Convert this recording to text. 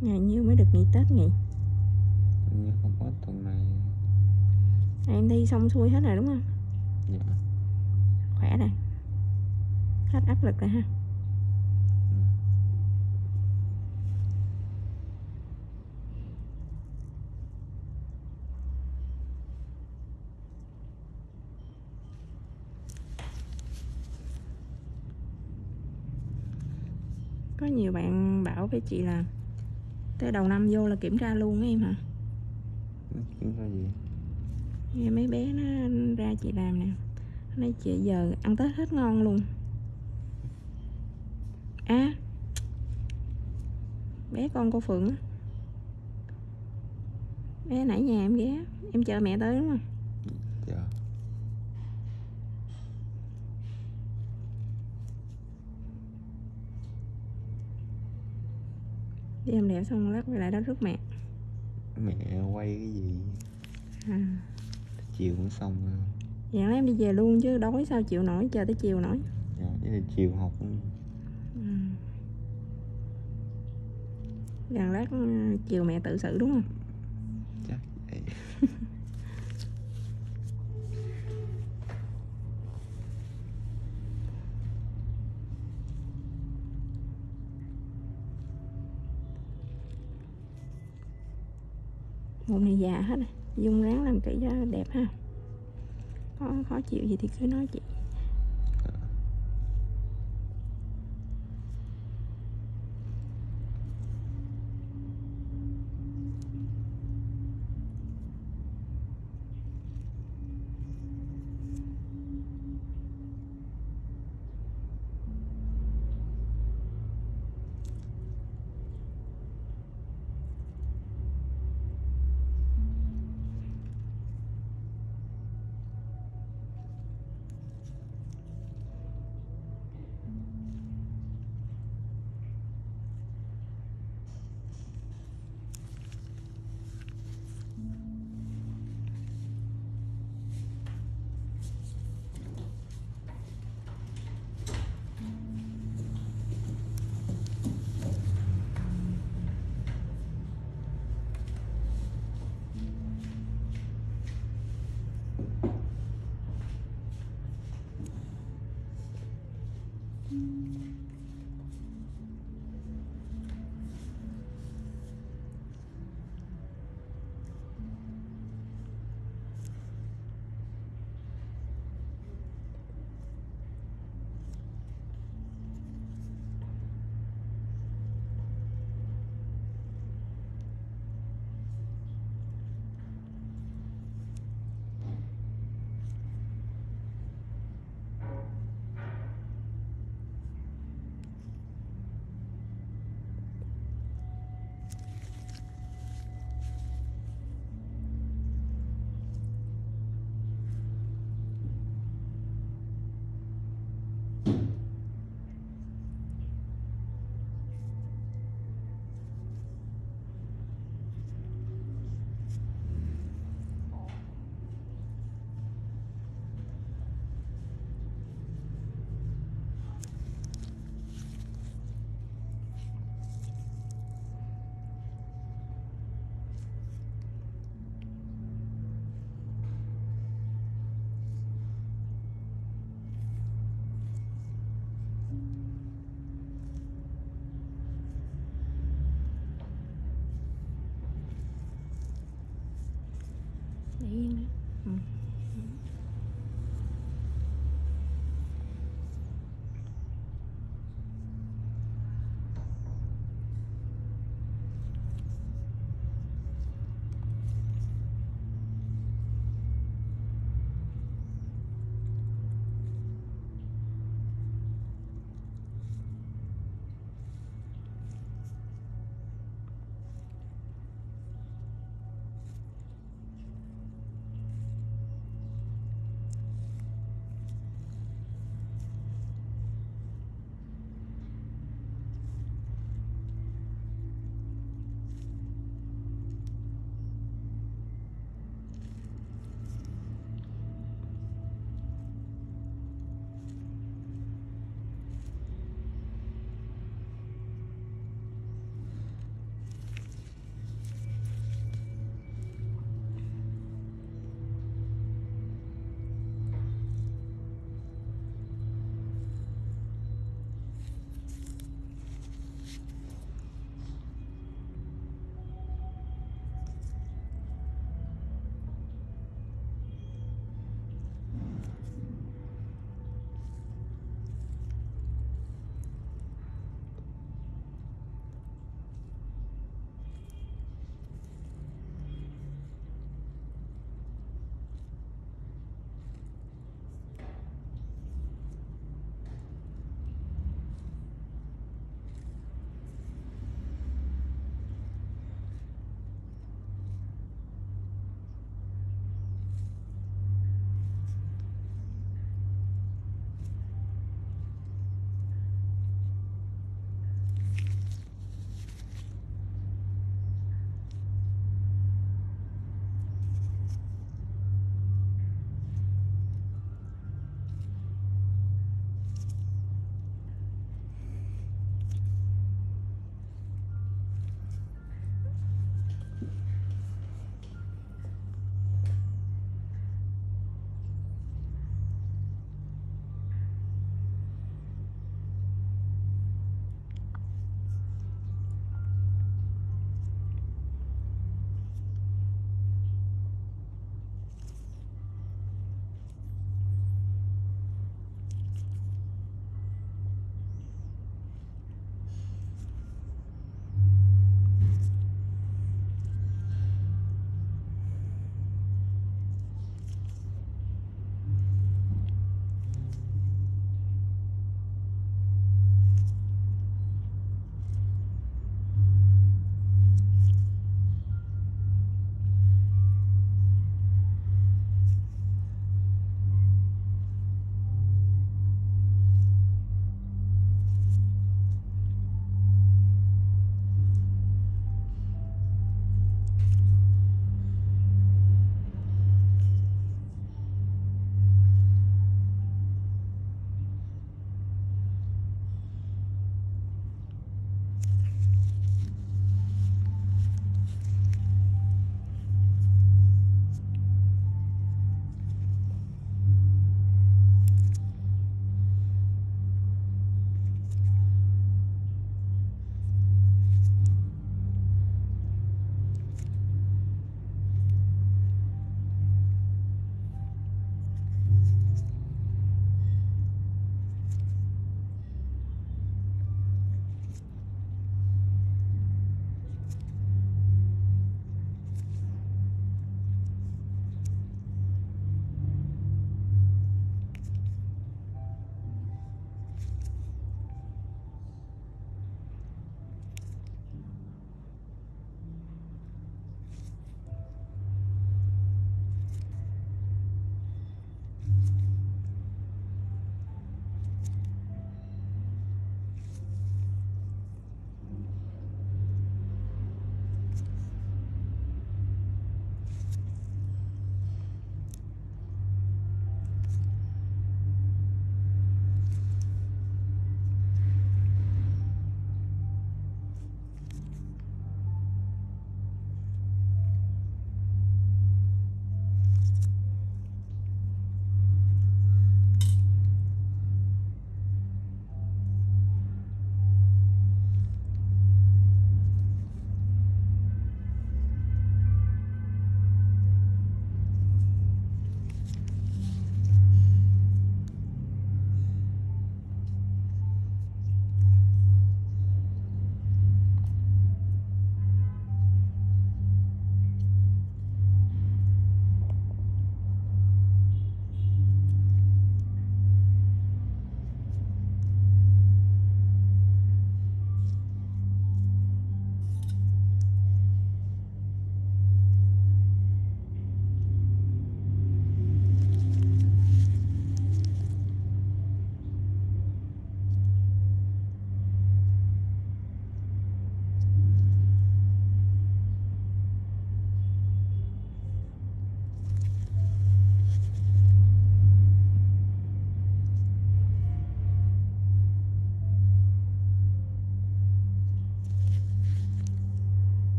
Ngày nhiêu mới được nghỉ Tết nhỉ? Nhưng không có tuần này. Em thi xong xuôi hết rồi đúng không? Dạ. Khỏe rồi, hết áp lực rồi ha. Có nhiều bạn bảo với chị là tới đầu năm vô là kiểm tra luôn em hả? Kiểm tra gì? Nghe mấy bé nó ra chị làm nè, nói chị giờ ăn Tết hết ngon luôn. À, bé con cô Phượng á, bé nãy nhà em ghé, em chờ mẹ tới đúng không? Dạ. Đi làm đẹp xong lát về lại đó rước mẹ. Mẹ quay cái gì? À, Chiều cũng xong rồi. dạ em đi về luôn chứ đói sao chịu nổi, chờ tới chiều nổi. Dạ, với là chiều học cũng... Gần lát chiều mẹ tự xử đúng không? Chắc vậy. Mụn này già hết rồi, Dung ráng làm kỹ cho đẹp ha. Có khó chịu gì thì cứ nói chị.